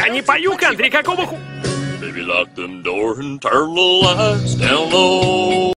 Я не пою кантри, какого ху... Baby, lock them doors and turn the lights down low.